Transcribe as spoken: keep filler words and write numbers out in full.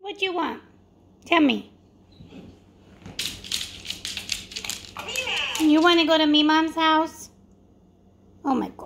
What you want? Tell me. You want to go to me mom's house? Oh my God.